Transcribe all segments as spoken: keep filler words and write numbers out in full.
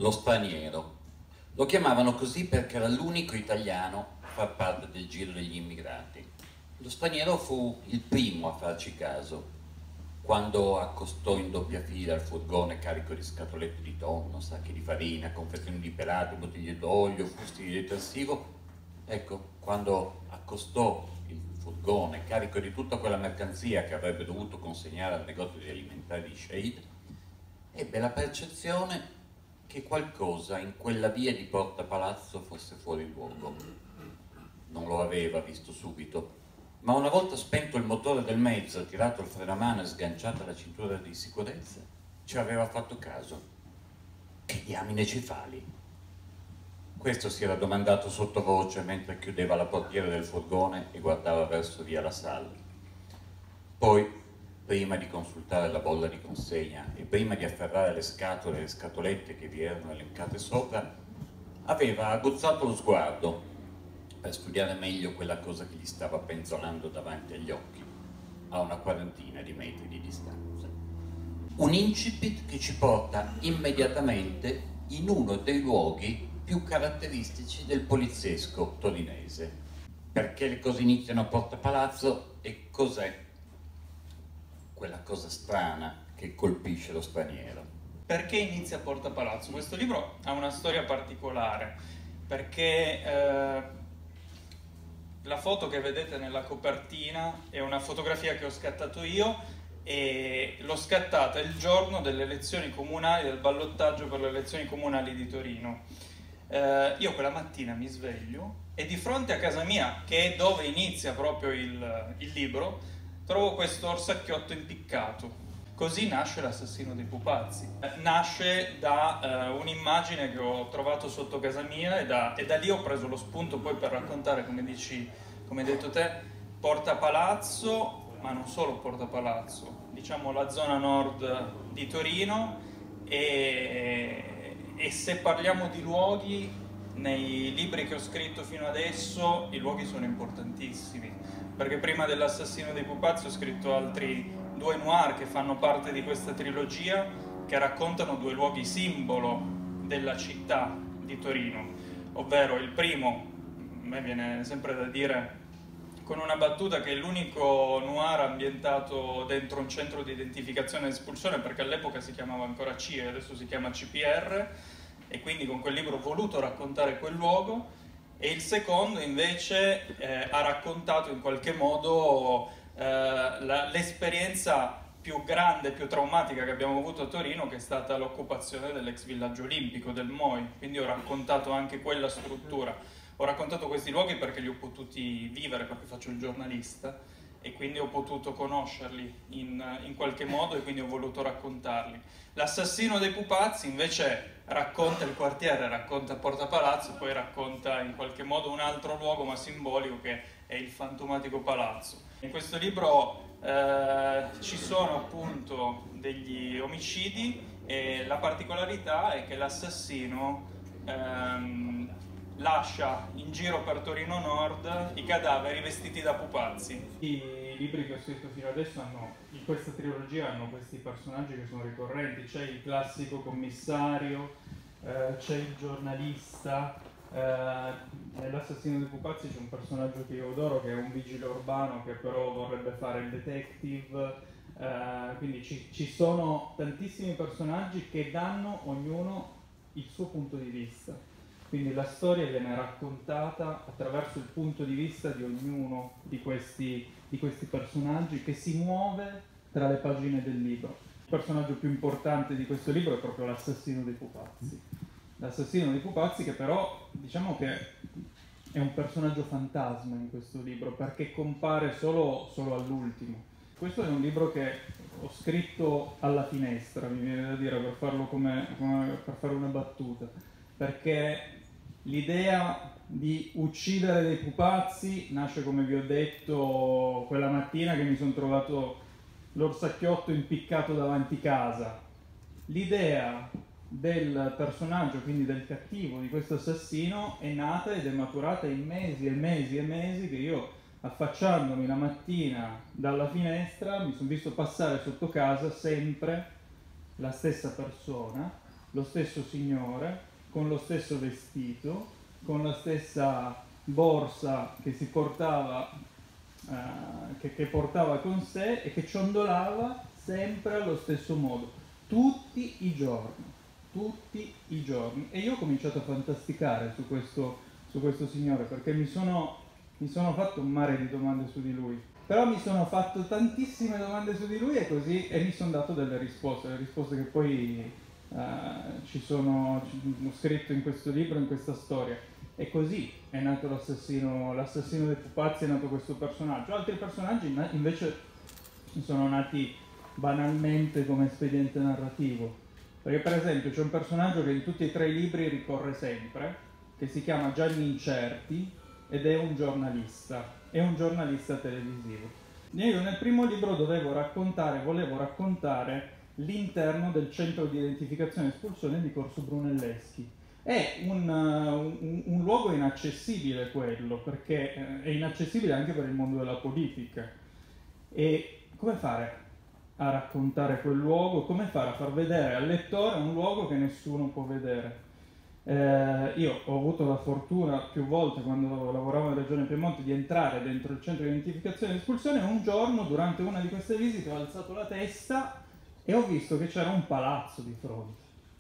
lo straniero. Lo chiamavano così perché era l'unico italiano a far parte del giro degli immigrati. Lo straniero fu il primo a farci caso, quando accostò in doppia fila il furgone carico di scatolette di tonno, sacchi di farina, confezioni di pelati, bottiglie d'olio, fusti di detersivo. Ecco, quando accostò il furgone carico di tutta quella mercanzia che avrebbe dovuto consegnare al negozio di alimentari di Shade, ebbe la percezione che qualcosa in quella via di Porta Palazzo fosse fuori luogo. Non lo aveva visto subito, ma una volta spento il motore del mezzo, tirato il freno a mano e sganciata la cintura di sicurezza, ci aveva fatto caso. Che diamine ci fali? Questo si era domandato sottovoce mentre chiudeva la portiera del furgone e guardava verso via La Salle. Poi, prima di consultare la bolla di consegna e prima di afferrare le scatole e le scatolette che vi erano elencate sopra, aveva aguzzato lo sguardo per studiare meglio quella cosa che gli stava penzolando davanti agli occhi, a una quarantina di metri di distanza. Un incipit che ci porta immediatamente in uno dei luoghi più caratteristici del poliziesco torinese. Perché le cose iniziano a Porta Palazzo e cos'è quella cosa strana che colpisce lo straniero? Perché inizia a Porta Palazzo? Questo libro ha una storia particolare, perché eh, la foto che vedete nella copertina è una fotografia che ho scattato io e l'ho scattata il giorno delle elezioni comunali, del ballottaggio per le elezioni comunali di Torino. Eh, io quella mattina mi sveglio e di fronte a casa mia, che è dove inizia proprio il, il libro, trovo questo orsacchiotto impiccato. Così nasce L'assassino dei pupazzi. Nasce da eh, un'immagine che ho trovato sotto casa mia e da, e da lì ho preso lo spunto poi per raccontare, come dici, come hai detto te, Porta Palazzo, ma non solo Porta Palazzo, diciamo la zona nord di Torino e, e se parliamo di luoghi, nei libri che ho scritto fino adesso i luoghi sono importantissimi, perché prima dell'Assassino dei pupazzi ho scritto altri due noir che fanno parte di questa trilogia, che raccontano due luoghi simbolo della città di Torino, ovvero il primo, a me viene sempre da dire con una battuta, che è l'unico noir ambientato dentro un centro di identificazione e espulsione, perché all'epoca si chiamava ancora C I E, adesso si chiama C P R, e quindi con quel libro ho voluto raccontare quel luogo. E il secondo invece eh, ha raccontato in qualche modo eh, l'esperienza più grande, più traumatica che abbiamo avuto a Torino, che è stata l'occupazione dell'ex villaggio olimpico del M O I, quindi ho raccontato anche quella struttura. Ho raccontato questi luoghi perché li ho potuti vivere, perché faccio il giornalista, e quindi ho potuto conoscerli in, in qualche modo e quindi ho voluto raccontarli. L'assassino dei pupazzi invece racconta il quartiere, racconta Porta Palazzo, poi racconta in qualche modo un altro luogo ma simbolico, che è il fantomatico palazzo. In questo libro eh, ci sono appunto degli omicidi e la particolarità è che l'assassino ehm, lascia in giro per Torino Nord i cadaveri vestiti da pupazzi. I libri che ho scritto fino adesso hanno, in questa trilogia, hanno questi personaggi che sono ricorrenti. C'è il classico commissario, eh, c'è il giornalista, eh, nell'Assassino dei pupazzi c'è un personaggio che io adoro, che è un vigile urbano che però vorrebbe fare il detective, eh, quindi ci, ci sono tantissimi personaggi che danno ognuno il suo punto di vista. Quindi la storia viene raccontata attraverso il punto di vista di ognuno di questi, di questi personaggi, che si muove tra le pagine del libro. Il personaggio più importante di questo libro è proprio l'assassino dei pupazzi. L'assassino dei pupazzi, che però diciamo che è un personaggio fantasma in questo libro, perché compare solo, solo all'ultimo. Questo è un libro che ho scritto alla finestra, mi viene da dire, per farlo come, come per fare una battuta, perché l'idea di uccidere dei pupazzi nasce, come vi ho detto, quella mattina che mi sono trovato l'orsacchiotto impiccato davanti casa. L'idea del personaggio, quindi del cattivo, di questo assassino, è nata ed è maturata in mesi e mesi e mesi che io, affacciandomi la mattina dalla finestra, mi sono visto passare sotto casa sempre la stessa persona, lo stesso signore, con lo stesso vestito, con la stessa borsa che si portava, eh, che, che portava con sé e che ciondolava sempre allo stesso modo, tutti i giorni, tutti i giorni. E io ho cominciato a fantasticare su questo, su questo signore, perché mi sono, mi sono fatto un mare di domande su di lui. Però mi sono fatto tantissime domande su di lui e così, e mi sono dato delle risposte, le risposte che poi uh, ci sono, ci, ho scritto in questo libro, in questa storia. E così è nato l'assassino, l'assassino dei pupazzi, è nato questo personaggio. Altri personaggi invece sono nati banalmente come espediente narrativo. Perché per esempio c'è un personaggio che in tutti e tre i libri ricorre sempre, che si chiama Gianni Incerti ed è un giornalista. È un giornalista televisivo. Io nel primo libro dovevo raccontare, volevo raccontare l'interno del centro di identificazione e espulsione di Corso Brunelleschi. È un, un, un luogo inaccessibile quello, perché è inaccessibile anche per il mondo della politica. E come fare a raccontare quel luogo? Come fare a far vedere al lettore un luogo che nessuno può vedere? Eh, io ho avuto la fortuna più volte, quando lavoravo in Regione Piemonte, di entrare dentro il centro di identificazione e espulsione. Un giorno, durante una di queste visite, ho alzato la testa e ho visto che c'era un palazzo di fronte.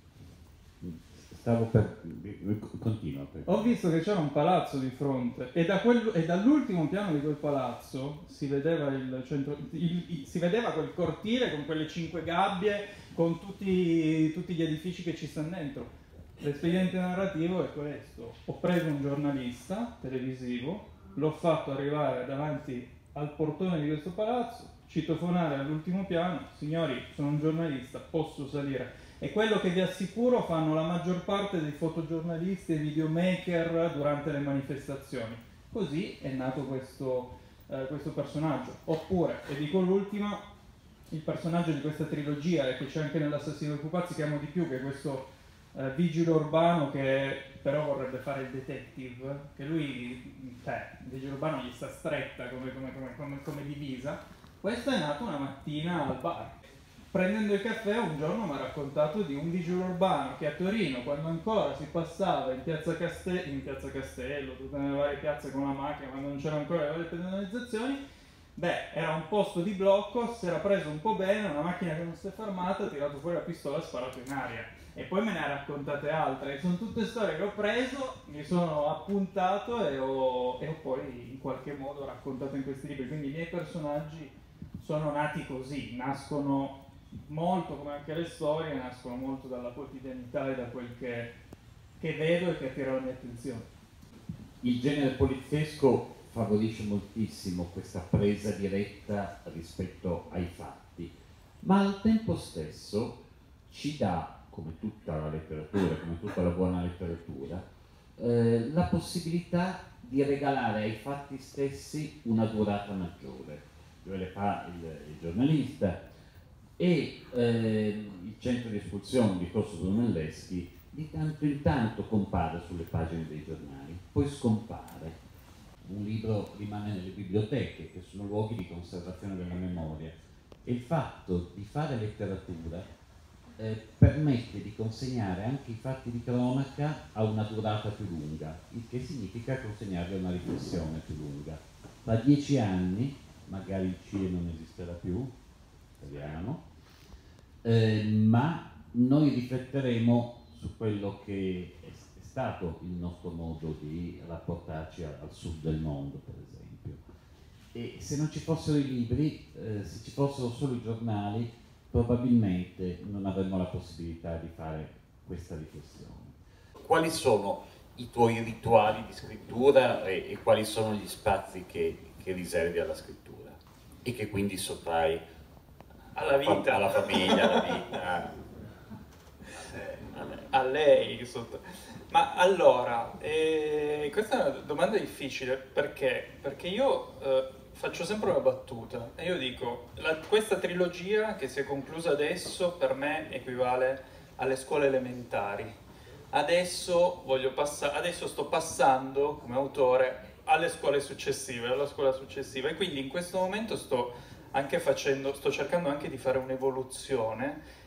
Stavo per... Continua. Per... Ho visto che c'era un palazzo di fronte e, da quel... e dall'ultimo piano di quel palazzo si vedeva, il centro... il... Il... si vedeva quel cortile con quelle cinque gabbie, con tutti, tutti gli edifici che ci stanno dentro. L'espediente narrativo è questo: ho preso un giornalista televisivo, l'ho fatto arrivare davanti al portone di questo palazzo, citofonare all'ultimo piano: signori, sono un giornalista, posso salire? E quello che vi assicuro fanno la maggior parte dei fotogiornalisti e videomaker durante le manifestazioni. Così è nato questo, eh, questo personaggio. Oppure, e dico l'ultima, il personaggio di questa trilogia, e che c'è anche nell'Assassino dei pupazzi, che amo di più, che è questo Uh, vigile urbano che però vorrebbe fare il detective, che lui, cioè, il vigile urbano gli sta stretta come, come, come, come, come divisa. Questo è nato una mattina al bar. Prendendo il caffè un giorno mi ha raccontato di un vigile urbano che a Torino, quando ancora si passava in piazza, Caste- in piazza Castello, tutte le varie piazze con la macchina, quando non c'erano ancora le varie pedonalizzazioni, beh, era un posto di blocco, si era preso un po' bene, una macchina che non si è fermata, ha tirato fuori la pistola e ha sparato in aria. E poi me ne ha raccontate altre. Sono tutte storie che ho preso, mi sono appuntato e ho, e ho poi in qualche modo raccontato in questi libri. Quindi i miei personaggi sono nati così, nascono molto, come anche le storie, nascono molto dalla quotidianità e da quel che, che vedo e che attira la mia attenzione. Il genere poliziesco favorisce moltissimo questa presa diretta rispetto ai fatti, ma al tempo stesso ci dà, come tutta la letteratura, come tutta la buona letteratura, eh, la possibilità di regalare ai fatti stessi una durata maggiore. Cioè le fa il, il giornalista e eh, il centro di espulsione di Corso Brunelleschi di tanto in tanto compare sulle pagine dei giornali, poi scompare. Un libro rimane nelle biblioteche, che sono luoghi di conservazione della memoria, e il fatto di fare letteratura Eh, permette di consegnare anche i fatti di cronaca a una durata più lunga, il che significa consegnarli a una riflessione più lunga. Tra dieci anni, magari il C I E non esisterà più, speriamo, eh, ma noi rifletteremo su quello che è, è stato il nostro modo di rapportarci al, al sud del mondo, per esempio. E se non ci fossero i libri, eh, se ci fossero solo i giornali, probabilmente non avremmo la possibilità di fare questa riflessione. Quali sono i tuoi rituali di scrittura e, e quali sono gli spazi che, che riservi alla scrittura e che quindi sottrai alla vita, alla famiglia, alla vita, a lei? Sotto... Ma allora, eh, questa è una domanda difficile, perché? Perché io... Eh, faccio sempre una battuta e io dico, la, questa trilogia che si è conclusa adesso per me equivale alle scuole elementari. Adesso, voglio passa- adesso sto passando come autore alle scuole successive, alla scuola successiva, e quindi in questo momento sto anche facendo, sto cercando anche di fare un'evoluzione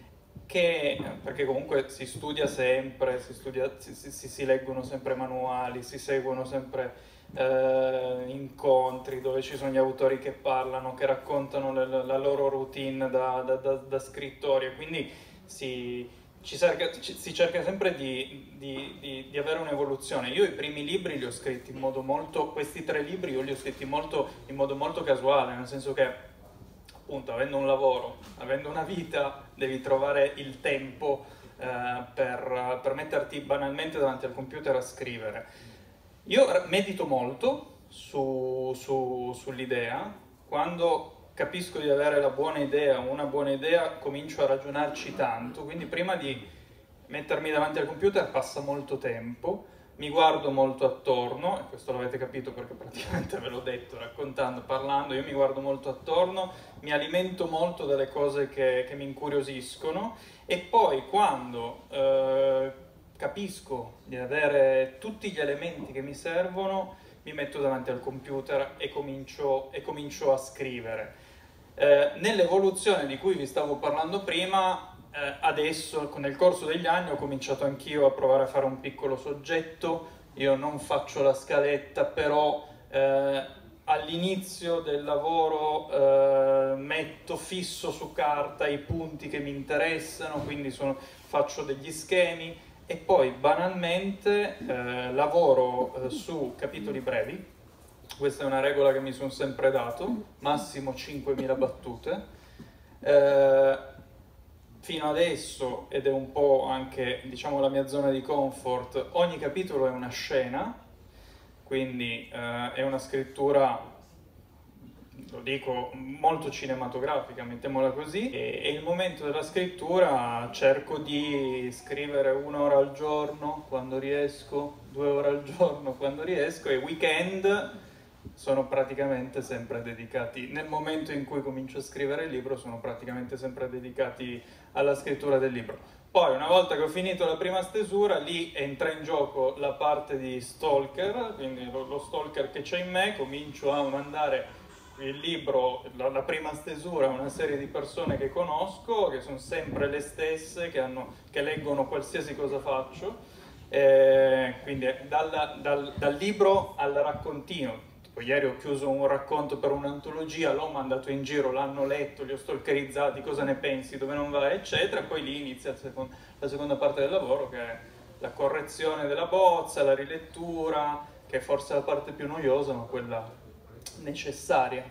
che, perché comunque si studia sempre, si, studia, si, si, si leggono sempre manuali, si seguono sempre eh, incontri dove ci sono gli autori che parlano, che raccontano la, la loro routine da, da, da, da scrittori, e quindi si, ci cerca, ci, si cerca sempre di, di, di, di avere un'evoluzione. Io i primi libri li ho scritti in modo molto, questi tre libri io li ho scritti molto, in modo molto casuale, nel senso che appunto, avendo un lavoro, avendo una vita, devi trovare il tempo eh, per, per metterti banalmente davanti al computer a scrivere. Io medito molto su, su, sull'idea. Quando capisco di avere la buona idea, una buona idea, comincio a ragionarci tanto, quindi prima di mettermi davanti al computer passa molto tempo. Mi guardo molto attorno, e questo l'avete capito perché praticamente ve l'ho detto, raccontando, parlando, io mi guardo molto attorno, mi alimento molto delle cose che, che mi incuriosiscono, e poi quando eh, capisco di avere tutti gli elementi che mi servono, mi metto davanti al computer e comincio, e comincio a scrivere. Eh, nell'evoluzione di cui vi stavo parlando prima, Eh, adesso, nel corso degli anni, ho cominciato anch'io a provare a fare un piccolo soggetto. Io non faccio la scaletta, però eh, all'inizio del lavoro eh, metto fisso su carta i punti che mi interessano, quindi sono, faccio degli schemi, e poi banalmente eh, lavoro eh, su capitoli brevi. Questa è una regola che mi sono sempre dato, massimo cinquemila battute. Eh, Fino adesso, ed è un po' anche, diciamo, la mia zona di comfort, ogni capitolo è una scena, quindi eh, è una scrittura, lo dico, molto cinematografica, mettiamola così, e, e il momento della scrittura cerco di scrivere un'ora al giorno quando riesco, due ore al giorno quando riesco, e weekend sono praticamente sempre dedicati, nel momento in cui comincio a scrivere il libro, sono praticamente sempre dedicati alla scrittura del libro. Poi, una volta che ho finito la prima stesura, lì entra in gioco la parte di stalker, quindi lo, lo stalker che c'è in me, comincio a mandare il libro, la, la prima stesura, a una serie di persone che conosco, che sono sempre le stesse, che, hanno, che leggono qualsiasi cosa faccio, eh, quindi dal, dal, dal libro al raccontino. Ieri ho chiuso un racconto per un'antologia, l'ho mandato in giro, l'hanno letto, li ho stalkerizzati, cosa ne pensi, dove non vai, eccetera, e poi lì inizia la seconda parte del lavoro, che è la correzione della bozza, la rilettura, che è forse la parte più noiosa, ma quella necessaria.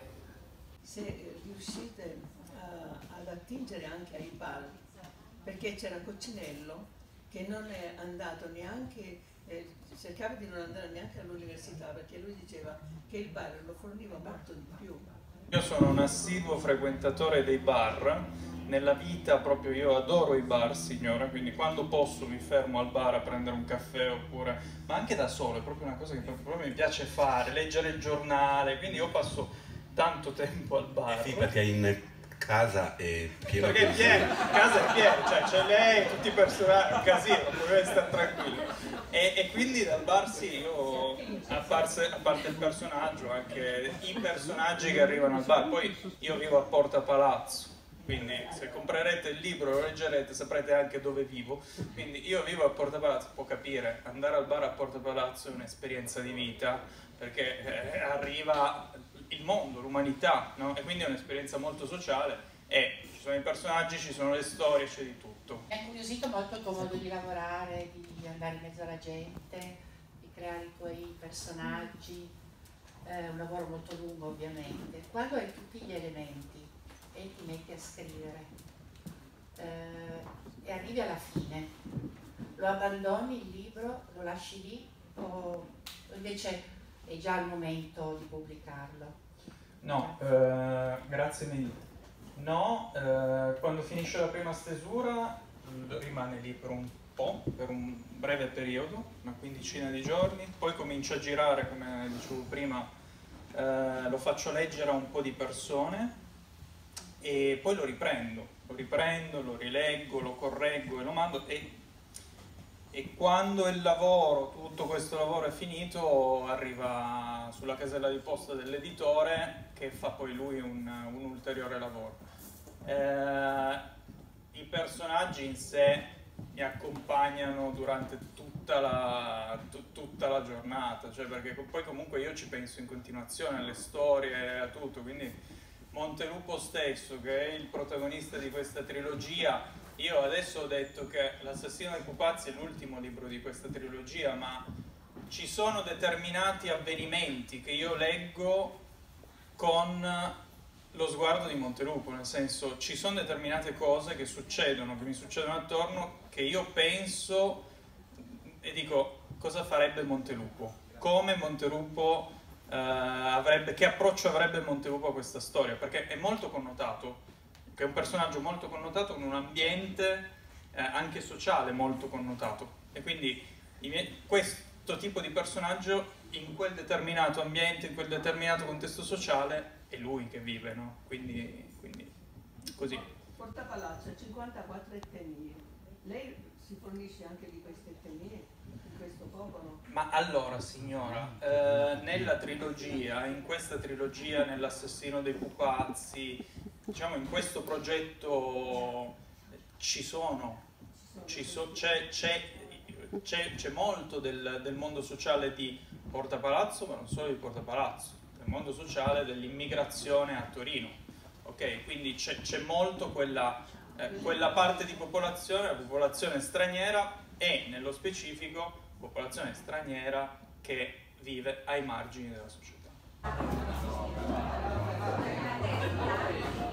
Se riuscite a, ad attingere anche ai bar, perché c'era Coccinello che non è andato neanche, eh, cercava di non andare neanche all'università, perché lui diceva che il bar lo forniva molto di più. Io sono un assiduo frequentatore dei bar, nella vita proprio io adoro i bar, signora, quindi quando posso mi fermo al bar a prendere un caffè, oppure, ma anche da solo, è proprio una cosa che proprio, proprio mi piace fare, leggere il giornale, quindi io passo tanto tempo al bar. Eh sì, perché in casa è pieno. Perché è pieno, casa è piena, cioè c'è lei, tutti i personaggi, un casino, potete stare tranquilli. E, e quindi dal bar sì, io, a parte, a parte il personaggio, anche i personaggi che arrivano al bar, poi io vivo a Porta Palazzo, quindi se comprerete il libro e lo leggerete saprete anche dove vivo, quindi io vivo a Porta Palazzo, può capire, andare al bar a Porta Palazzo è un'esperienza di vita, perché eh, arriva il mondo, l'umanità, no? E quindi è un'esperienza molto sociale, e ci sono i personaggi, ci sono le storie, c'è di tutto. Mi ha incuriosito molto il tuo modo di lavorare, di andare in mezzo alla gente, di creare i tuoi personaggi, è un lavoro molto lungo ovviamente. Quando hai tutti gli elementi e ti metti a scrivere eh, e arrivi alla fine, lo abbandoni il libro, lo lasci lì o invece è già il momento di pubblicarlo? No, eh, grazie mille. No, eh, quando finisce la prima stesura rimane lì per un po', per un breve periodo, una quindicina di giorni, poi comincio a girare, come dicevo prima, eh, lo faccio leggere a un po' di persone e poi lo riprendo, lo riprendo, lo rileggo, lo correggo e lo mando, e, e quando il lavoro, tutto questo lavoro è finito, arriva sulla casella di posta dell'editore che fa poi lui un, un ulteriore lavoro. Eh, i personaggi in sé mi accompagnano durante tutta la, t- tutta la giornata, cioè perché poi comunque io ci penso in continuazione alle storie, a tutto, quindi Montelupo stesso, che è il protagonista di questa trilogia, io adesso ho detto che L'assassino dei pupazzi è l'ultimo libro di questa trilogia, ma ci sono determinati avvenimenti che io leggo con lo sguardo di Montelupo, nel senso, ci sono determinate cose che succedono, che mi succedono attorno, che io penso e dico cosa farebbe Montelupo, come Montelupo eh, avrebbe, che approccio avrebbe Montelupo a questa storia, perché è molto connotato, che è un personaggio molto connotato con un ambiente eh, anche sociale molto connotato, e quindi i miei, questo tipo di personaggio in quel determinato ambiente, in quel determinato contesto sociale è lui che vive, no? Quindi, quindi così. Portapalazzo ha cinquantaquattro etnie. Lei si fornisce anche di queste etnie, di questo popolo? Ma allora, signora, eh, nella trilogia, in questa trilogia, nell'assassino dei pupazzi, diciamo in questo progetto ci sono, ci so, c'è, c'è, c'è, c'è molto del, del mondo sociale di Portapalazzo, ma non solo di Portapalazzo, del mondo sociale dell'immigrazione a Torino, ok? Quindi c'è, c'è molto quella, eh, quella parte di popolazione, la popolazione straniera, e nello specifico popolazione straniera che vive ai margini della società.